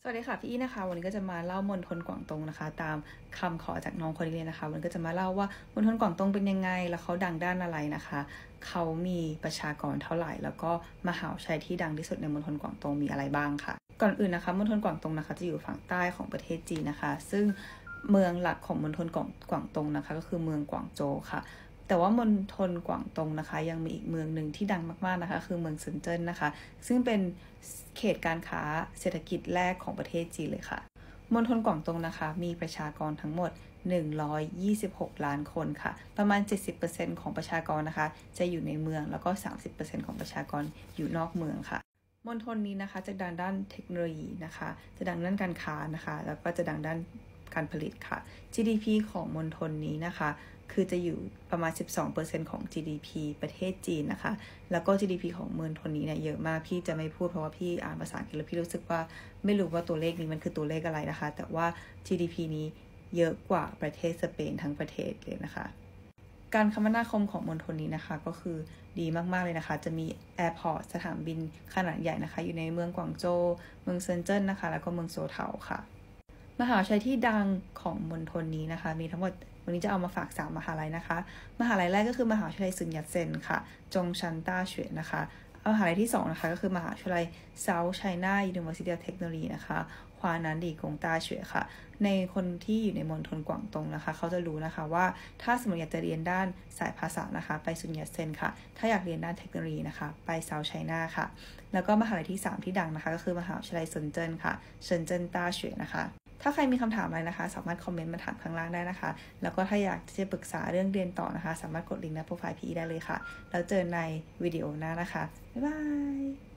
สวัสดีค่ะพี่อีนะคะวันนี้ก็จะมาเล่ามณฑลกวางตงนะคะตามคำขอจากน้องคนนี้เลยนะคะวันนี้ก็จะมาเล่าว่ามณฑลกวางตงเป็นยังไงแล้วเขาดังด้านอะไรนะคะเขามีประชากรเท่าไหร่แล้วก็มหาวิทยาลัยที่ดังที่สุดในมณฑลกวางตงมีอะไรบ้างค่ะก่อนอื่นนะคะมณฑลกวางตงนะคะจะอยู่ฝั่งใต้ของประเทศจีนนะคะซึ่งเมืองหลักของมณฑลกวางตงนะคะก็คือเมืองกวางโจวค่ะแต่ว่ามณฑลกวางตงนะคะยังมีอีกเมืองหนึ่งที่ดังมากๆนะคะคือเมืองเซินเจิ้นนะคะซึ่งเป็นเขตการค้าเศรษฐกิจแรกของประเทศจีนเลยค่ะมณฑลกวางตงนะคะมีประชากรทั้งหมด126 ล้านคนค่ะประมาณ 70% ของประชากรนะคะจะอยู่ในเมืองแล้วก็ 30% ของประชากรอยู่นอกเมืองค่ะมณฑลนี้นะคะจะดังด้านเทคโนโลยีนะคะจะดังด้านการค้านะคะแล้วก็จะดังด้านการผลิตค่ะ GDP ของมณฑลนี้นะคะคือจะอยู่ประมาณ 12% ของ GDP ประเทศจีนนะคะแล้วก็ GDP ของมณฑลนี้เนี่ยเยอะมากพี่จะไม่พูดเพราะว่าพี่อ่านภาษาอังกฤษแล้วพี่รู้สึกว่าไม่รู้ว่าตัวเลขนี้มันคือตัวเลขอะไรนะคะแต่ว่า GDP นี้เยอะกว่าประเทศสเปนทั้งประเทศเลยนะคะการคมนาคมของมณฑลนี้นะคะก็คือดีมากๆเลยนะคะจะมีแอร์พอร์ตสถานบินขนาดใหญ่นะคะอยู่ในเมืองกวางโจวเมืองเซินเจิ้นนะคะแล้วก็เมืองโซเทาค่ะมหาวิทยาลัยที่ดังของมณฑลนี้นะคะมีทั้งหมดวันนี้จะเอามาฝาก3มหาลัยนะคะมหาลัยแรกก็คือมหาวิทยาลัยซุนยัตเซนค่ะจงชันต้าเฉวยนะคะมหาลัยที่2นะคะก็คือมหาวิทยาลัย South China University of Technology นะคะควานันดีกงต้าเฉวยค่ะในคนที่อยู่ในมณฑลกวางตงนะคะเขาจะรู้นะคะว่าถ้าสมมติอยากจะเรียนด้านสายภาษานะคะไปซุนยัตเซนค่ะถ้าอยากเรียนด้านเทคโนโลยีนะคะไป South China ค่ะแล้วก็มหาลัยที่3ที่ดังนะคะก็คือมหาวิทยาลัยเซินเจิ้นค่ะเซินเจิ้นต้าเฉวยนะคะถ้าใครมีคำถามอะไรนะคะสามารถคอมเมนต์มาถามข้างล่างได้นะคะแล้วก็ถ้าอยากจะปรึกษาเรื่องเรียนต่อนะคะสามารถกดลิงก์ในโปรไฟล์พี่ได้เลยค่ะแล้วเจอในวิดีโอหน้านะคะบ๊ายบาย